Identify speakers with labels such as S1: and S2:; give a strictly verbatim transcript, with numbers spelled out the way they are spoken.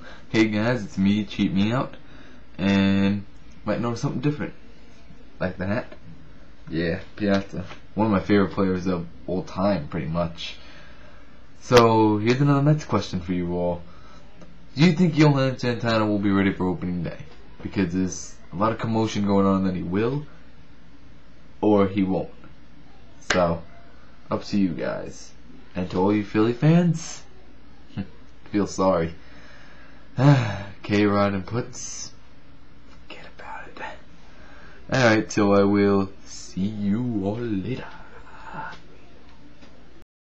S1: Hey guys, it's me, Cheat Me Out, and might notice something different. Like that? Yeah, Piazza. One of my favorite players of all time, pretty much. So, here's another Mets question for you all. Do you think Johan Santana will be ready for opening day? Because there's a lot of commotion going on that he will, or he won't. So, up to you guys. And to all you Philly fans, feel sorry. K-Rod and Puts, forget about it. Alright, so I will see you all later.